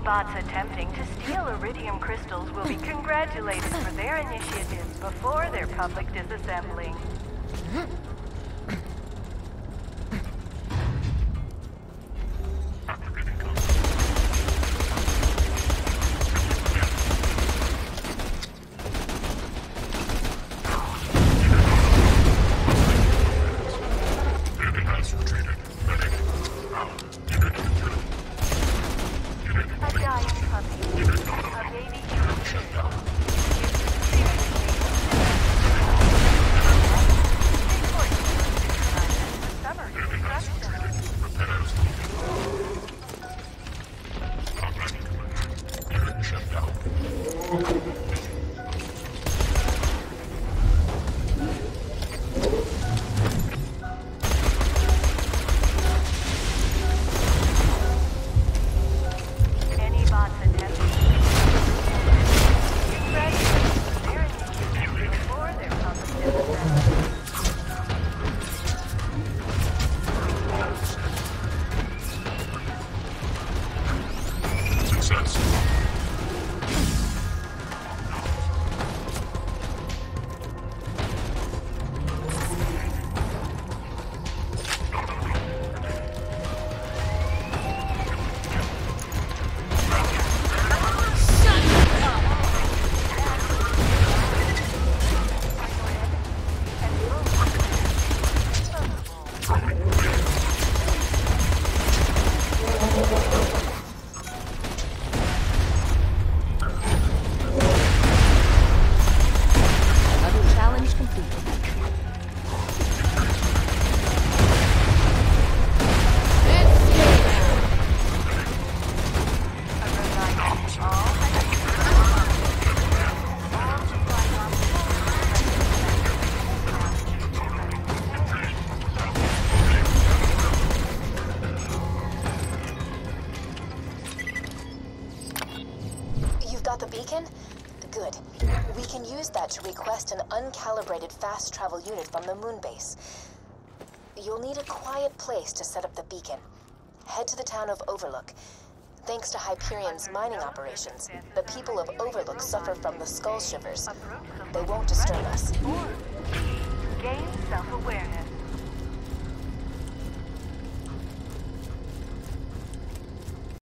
bots attempting to steal Iridium crystals will be congratulated for their initiative before their public disassembling. Good. We can use that to request an uncalibrated fast travel unit from the moon base. You'll need a quiet place to set up the beacon. Head to the town of Overlook. Thanks to Hyperion's mining operations, the people of Overlook suffer from the skull shivers. They won't disturb us. Gain self-awareness.